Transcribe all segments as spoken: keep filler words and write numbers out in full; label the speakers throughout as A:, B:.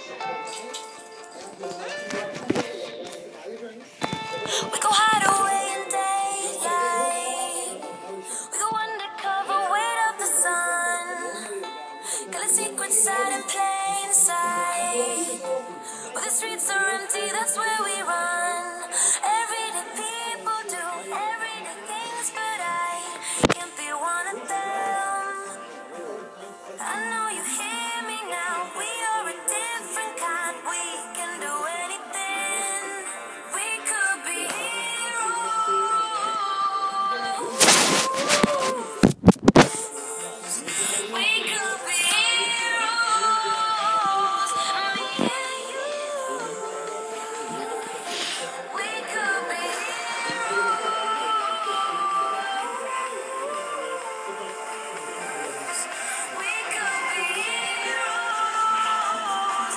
A: We go hide away in daylight. We go undercover, wait out the sun. Got a secret side in plain sight. Where the streets are empty, that's where we run. Everyday people do everyday things, but I can't be one of them. I know you hear me now. We are a different kind. We can do anything. We could be heroes. We could be heroes. Me and you. We could be heroes. We could be heroes.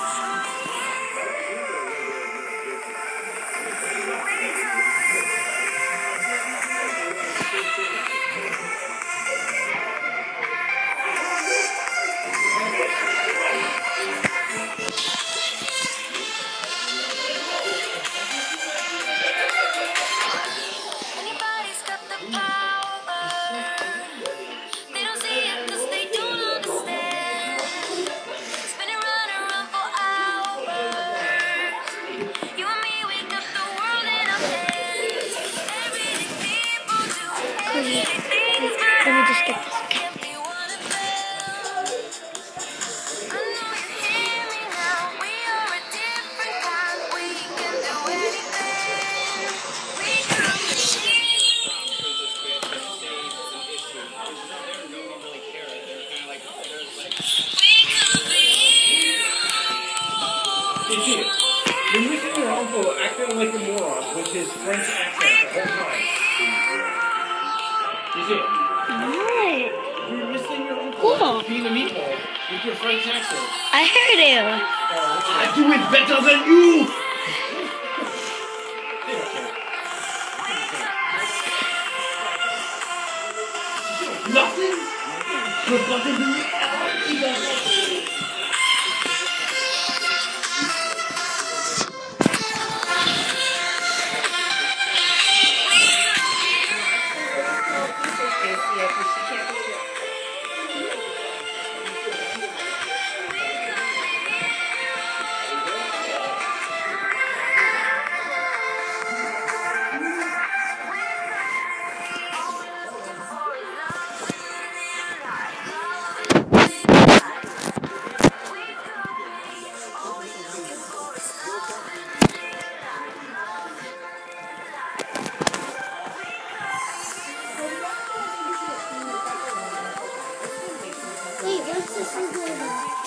A: Anybody's got the power. They don't see it 'cause they don't understand. Spinning round and round for hours. You and me, we got the world in our hands. Everyday people do everyday things, but
B: Let me just get
A: I
B: this.
A: can't be one of them. I know you hear me now. We are a different kind. We can do anything. We could be We could be
C: You see it. You're missing your uncle acting like a moron with his French accent the whole time. You see it.
B: What?
C: You're missing your uncle
B: Cool.
C: being a meatball with your French accent.
B: I heard you.
C: I do it better than you! Nothing? You're better than me.
B: Wait, what's this?